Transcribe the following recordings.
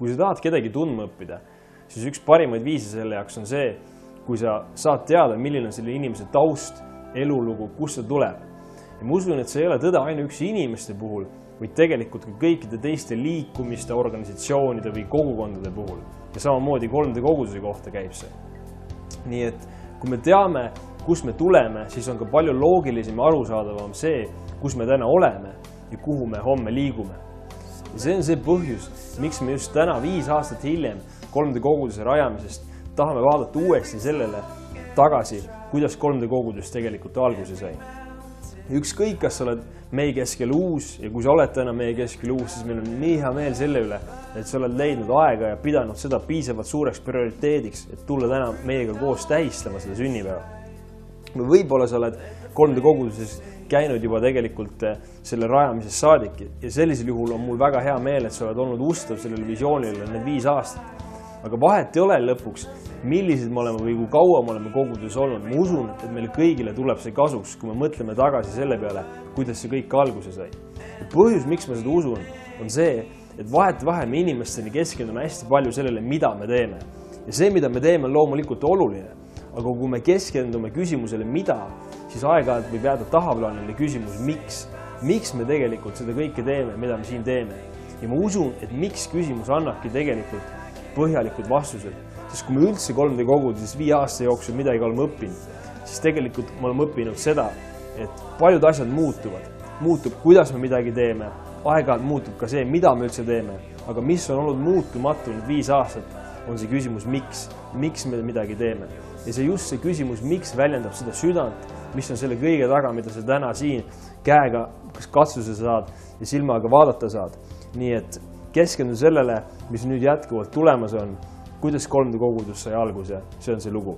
kui sa tahad kedagi tundma õppida, siis üks parimaid viise selle jaoks on see, kui sa saad teada, milline on selle inimese taust, elulugu, kust ta tuleb. Ja ma usun, et see ei ole tõde ainuüksi inimeste puhul, vaid tegelikult ka kõikide teiste liikumiste, organisatsioonide või kogukondade puhul. Ja samamoodi 3D koguduse kohta käib see. Nii et kui me teame, kus me tuleme, siis on ka palju loogilisem ja arusaadavam see, kus me täna oleme ja kuhu me homme liigume. Ja see on see põhjus, miks me just täna 5 aastat hiljem 3D koguduse rajamisest tahame vaadata uuesti sellele tagasi, kuidas 3D kogudus tegelikult alguse sai. Ükskõik, kas sa oled meie keskel uus ja kui sa oled täna meie keskel uus, siis meil on nii hea meel selle üle, et sa oled leidnud aega ja pidanud seda piisavalt suureks prioriteediks, et tulla täna meiega koos tähistama seda sünnipäeva. Võib-olla sa oled 3D koguduses käinud juba tegelikult selle rajamisest saadik ja sellisel juhul on mul väga hea meel, et sa oled olnud ustav sellele visioonile need 5 aastat. Aga vahet ei ole lõpuks, millised me oleme või kui kaua me oleme koguduses olnud. Ma usun, et meile kõigile tuleb see kasuks, kui me mõtleme tagasi selle peale, kuidas see kõik alguse sai. Ja põhjus, miks ma seda usun, on see, et vahe me inimesteni keskendume hästi palju sellele, mida me teeme. Ja see, mida me teeme, on loomulikult oluline. Aga kui me keskendume küsimusele, mida, siis aeg-ajalt võib jääda tahaplaanile küsimus, miks. Miks me tegelikult seda kõike teeme, mida me siin teeme. Ja ma usun, et miks küsimus annabki tegelikult põhjalikud vastused. Sest kui me üldse 3D koguduses 5 aasta jooksul midagi oleme õppinud, siis tegelikult me oleme õppinud seda, et paljud asjad muutuvad. Muutub, kuidas me midagi teeme. Aeg-ajalt muutub ka see, mida me üldse teeme. Aga mis on olnud muutumatu 5 aastat, on see küsimus, miks me midagi teeme. Ja see just see küsimus, miks väljendab seda südant, mis on selle kõige taga, mida sa täna siin käega kas katsuse saad ja silmaga vaadata saad. Nii et keskendu sellele, mis nüüd jätkuvalt tulemas on, kuidas 3D kogudus sai alguse, see on see lugu.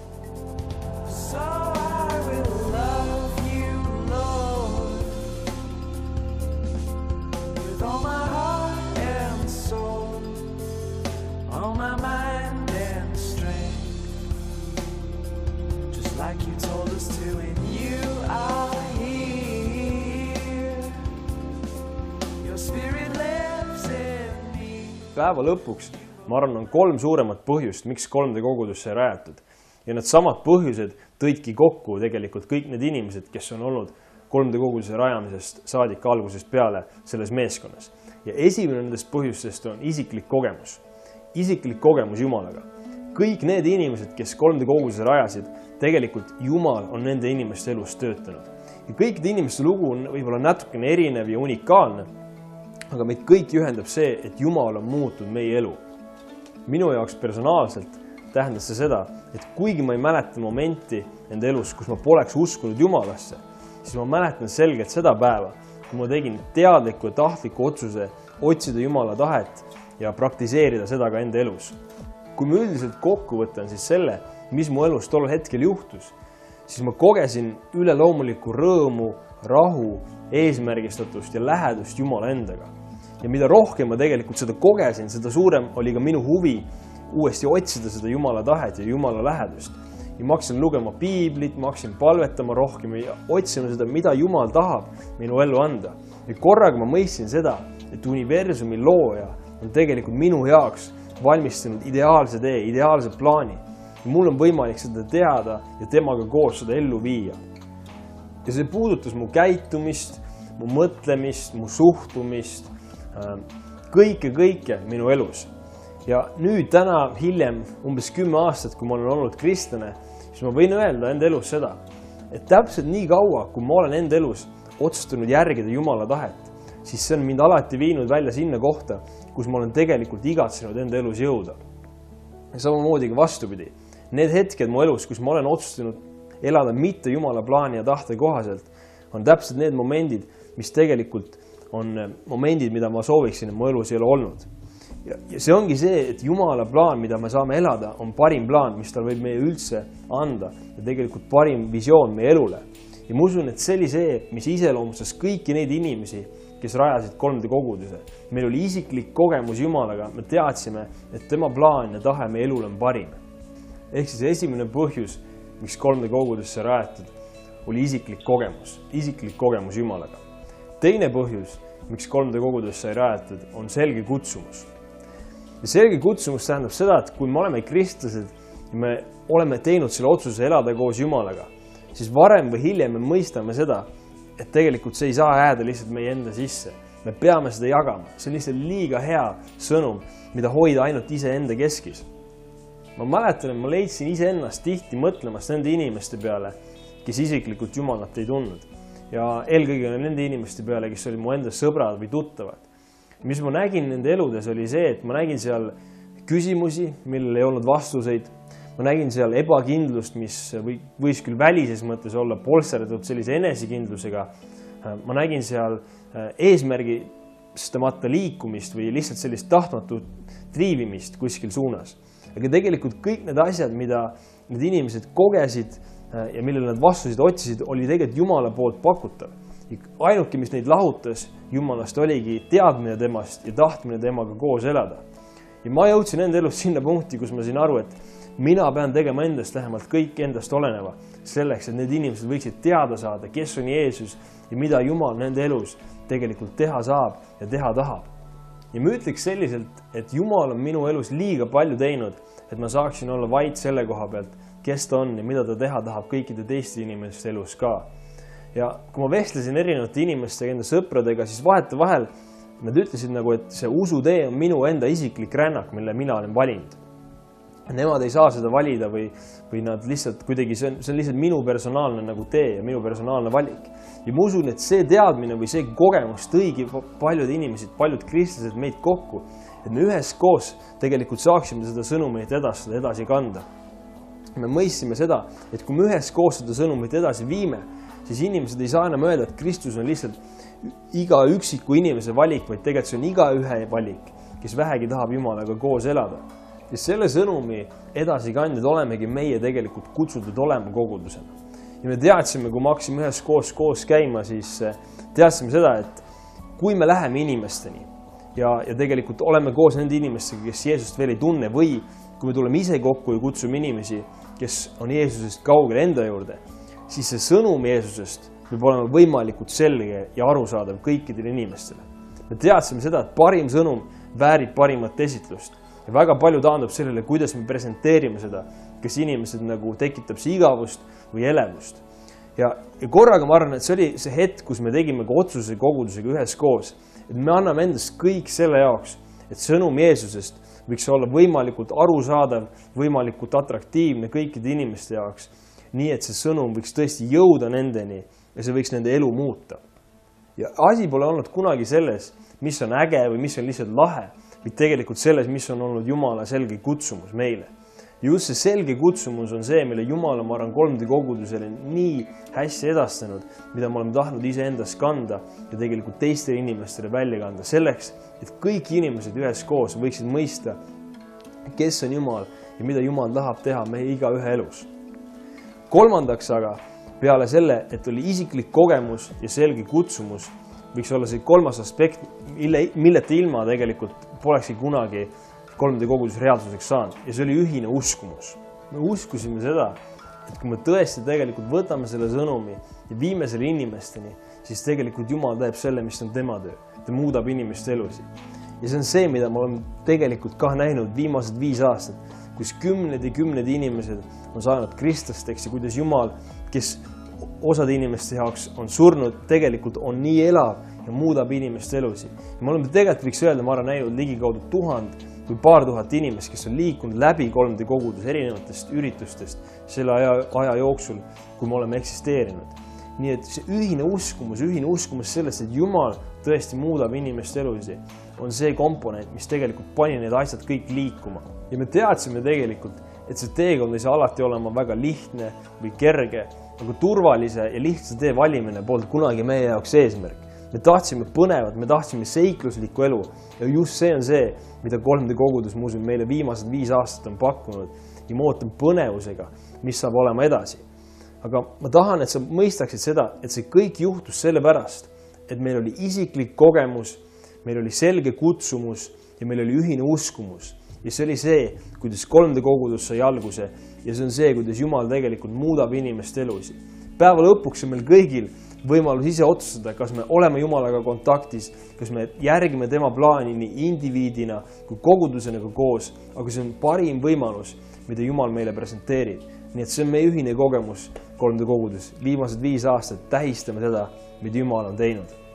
Päeva lõpuks, ma arvan, on 3 suuremat põhjust, miks 3D kogudus sai rajatud. Ja need samad põhjused tõidki kokku tegelikult kõik need inimesed, kes on olnud 3D koguduse rajamisest saadik algusest peale selles meeskonnas. Ja esimene nendest põhjustest on isiklik kogemus. Isiklik kogemus Jumalaga. Kõik need inimesed, kes 3D koguduse rajasid, tegelikult Jumal on nende inimeste elus töötanud. Ja kõikide inimeste lugu on võib-olla natukene erinev ja unikaalne, aga meid kõik ühendab see, et Jumal on muutnud meie elu. Minu jaoks personaalselt tähendas see seda, et kuigi ma ei mäleta momenti enda elus, kus ma poleks uskunud Jumalasse, siis ma mäletan selgelt seda päeva, kui ma tegin teadliku ja tahtliku otsuse otsida Jumala tahet ja praktiseerida seda ka enda elus. Kui ma üldiselt kokku võtan siis selle, mis mu elus tol hetkel juhtus, siis ma kogesin üleloomulikku rõõmu, rahu, eesmärgistatust ja lähedust Jumala endaga. Ja mida rohkem ma tegelikult seda kogesin, seda suurem oli ka minu huvi uuesti otsida seda Jumala tahet ja Jumala lähedust. Ja ma hakkasin lugema piiblit, ma hakkasin palvetama rohkem ja otsima seda, mida Jumal tahab minu ellu anda. Ja korraga ma mõistsin seda, et universumi looja on tegelikult minu jaoks valmistanud ideaalse tee, ideaalse plaani. Ja mul on võimalik seda teada ja temaga koos seda ellu viia. Ja see puudutas mu käitumist, mu mõtlemist, mu suhtumist, kõike minu elus. Ja nüüd täna hiljem, umbes 10 aastat, kui ma olen olnud kristlane, siis ma võin öelda enda elus seda, et täpselt nii kaua, kui ma olen enda elus otsustanud järgida Jumala tahet, siis see on mind alati viinud välja sinna kohta, kus ma olen tegelikult igatsenud enda elus jõuda. Ja samamoodi ka vastupidi. Need hetked mu elus, kus ma olen otsustanud elada mitte Jumala plaani ja tahte kohaselt, on täpselt need momendid, mis tegelikult on momendid, mida ma sooviksin, et mu elus ei ole olnud. Ja see ongi see, et Jumala plaan, mida me saame elada, on parim plaan, mis tal võib meie üldse anda ja tegelikult parim visioon meie elule. Ja ma usun, et see oli see, mis iseloomustas kõiki neid inimesi, kes rajasid 3D koguduse. Meil oli isiklik kogemus Jumalaga, me teadsime, et tema plaan ja tahe meie elul on parim. Ehk siis esimene põhjus, miks 3D kogudusse rajatud, oli isiklik kogemus Jumalaga. Teine põhjus, miks 3D kogudusse sai rajatud, on selge kutsumus. Ja selge kutsumus tähendab seda, et kui me oleme kristlased ja me oleme teinud selle otsuse elada koos Jumalaga, siis varem või hiljem me mõistame seda, et tegelikult see ei saa jääda lihtsalt meie enda sisse. Me peame seda jagama. See on lihtsalt liiga hea sõnum, mida hoida ainult iseenda keskis. Ma mäletan, et ma leidsin iseennast tihti mõtlemast nende inimeste peale, kes isiklikult Jumalat ei tundnud. Ja eelkõige nende inimeste peale, kes oli mu enda sõbrad või tuttavad. Mis ma nägin nende eludes oli see, et ma nägin seal küsimusi, millel ei olnud vastuseid. Ma nägin seal ebakindlust, mis võis küll välises mõttes olla polsterdatud sellise enesekindlusega. Ma nägin seal eesmärgistamata liikumist või lihtsalt sellist tahtmatut triivimist kuskil suunas. Aga tegelikult kõik need asjad, mida need inimesed kogesid ja millele nad vastuseid otsisid, oli tegelikult Jumala poolt pakutav. Ainuke, mis neid lahutas Jumalast, oligi teadmine temast ja tahtmine temaga koos elada. Ja ma jõudsin enda elus sinna punkti, kus ma sain aru, et mina pean tegema endast lähemalt kõik endast oleneva selleks, et need inimesed võiksid teada saada, kes on Jeesus ja mida Jumal nende elus tegelikult teha saab ja teha tahab. Ja ma ütleks selliselt, et Jumal on minu elus liiga palju teinud, et ma saaksin olla vait selle koha pealt, kes ta on ja mida ta teha tahab kõikide teiste inimeste elus ka. Ja kui ma vestlesin erinevate inimestega, enda sõpradega, siis vahetevahel nad ütlesid nagu, et see usutee on minu enda isiklik rännak, mille mina olen valinud. Nemad ei saa seda valida või nad lihtsalt kuidagi, see on lihtsalt minu personaalne nagu tee ja minu personaalne valik. Ja ma usun, et see teadmine või see kogemus tõigi paljud inimesed, paljud kristlased meid kokku, et me üheskoos tegelikult saaksime seda sõnumit edastada, edasi kanda. Me mõistsime seda, et kui me üheskoos seda sõnumit edasi viime, siis inimesed ei saa enam öelda, et Kristus on lihtsalt iga üksiku inimese valik, vaid tegelikult see on igaühe valik, kes vähegi tahab Jumalaga koos elada. Ja selle sõnumi edasikandjad olemegi meie tegelikult kutsutud olema kogudusena. Ja me teadsime, kui me hakkasime üheskoos koos käima, siis teadsime seda, et kui me läheme inimesteni ja tegelikult oleme koos nende inimestega, kes Jeesust veel ei tunne, või kui me tuleme ise kokku ja kutsume inimesi, kes on Jeesusest kaugel enda juurde, siis see sõnum Jeesusest peab olema võimalikult selge ja arusaadav kõikidele inimestele. Me teadsime seda, et parim sõnum väärib parimat esitlust ja väga palju taandub sellele, kuidas me presenteerime seda, kes inimesed nagu tekitab see igavust või elevust. Ja korraga ma arvan, et see oli see hetk, kus me tegime ka otsuse kogudusega üheskoos, et me anname endast kõik selle jaoks, et sõnum Jeesusest võiks olla võimalikult arusaadav, võimalikult atraktiivne kõikide inimeste jaoks, nii et see sõnum võiks tõesti jõuda nendeni ja see võiks nende elu muuta. Ja asi pole olnud kunagi selles, mis on äge või mis on lihtsalt lahe, vaid tegelikult selles, mis on olnud Jumala selge kutsumus meile. Just see selge kutsumus on see, mille Jumala, ma arvan, 3D kogudusele nii hästi edastanud, mida me oleme tahtnud iseendast kanda ja tegelikult teistele inimestele välja kanda. Selleks, et kõik inimesed üheskoos võiksid mõista, kes on Jumal ja mida Jumal tahab teha meie igaühe elus. Kolmandaks aga, peale selle, et oli isiklik kogemus ja selge kutsumus, võiks olla see kolmas aspekt, milleta ilma tegelikult polekski kunagi 3D kogudus reaalsuseks saanud. Ja see oli ühine uskumus. Me uskusime seda, et kui me tõesti tegelikult võtame selle sõnumi ja viime selle inimesteni, siis tegelikult Jumal teeb selle, mis on tema töö. Ta muudab inimeste elusid. Ja see on see, mida me oleme tegelikult ka näinud viimased 5 aastat, kus kümned ja kümned inimesed on saanud kristlasteks ja kuidas Jumal, kes osade inimeste jaoks on surnud, tegelikult on nii elav ja muudab inimeste elusid. Me oleme tegelikult, võiks öelda, ma arvan, näinud ligikaudu 1000 või paar tuhat inimest, kes on liikunud läbi 3D kogudus erinevatest üritustest selle aja jooksul, kui me oleme eksisteerinud. Nii et see ühine uskumus sellest, et Jumal tõesti muudab inimeste elusid, on see komponent, mis tegelikult pani need asjad kõik liikuma. Ja me teadsime tegelikult, et see teekond ei saa alati olema väga lihtne või kerge, aga turvalise ja lihtsa tee valimine polnud kunagi meie jaoks eesmärk. Me tahtsime põnevat, me tahtsime seikluslikku elu ja just see on see, mida 3D kogudus muuseum meile viimased 5 aastat on pakkunud ja ma ootan põnevusega, mis saab olema edasi. Aga ma tahan, et sa mõistaksid seda, et see kõik juhtus sellepärast, et meil oli isiklik kogemus, meil oli selge kutsumus ja meil oli ühine uskumus. Ja see oli see, kuidas 3D kogudus sai alguse ja see on see, kuidas Jumal tegelikult muudab inimeste elusid. Päeva lõpuks on meil kõigil võimalus ise otsustada, kas me oleme Jumalaga kontaktis, kas me järgime tema plaani nii indiviidina kui kogudusena kui koos, aga see on parim võimalus, mida Jumal meile presenteerib. Nii et see on meie ühine kogemus 3D kogudus. Viimased 5 aastat tähistame seda, mida Jumal on teinud.